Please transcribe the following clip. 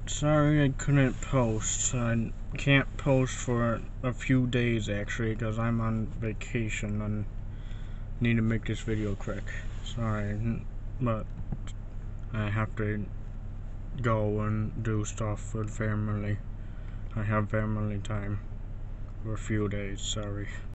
Sorry I couldn't post. I can't post for a few days actually because I'm on vacation and need to make this video quick. Sorry, but I have to go and do stuff with family. I have family time for a few days, sorry.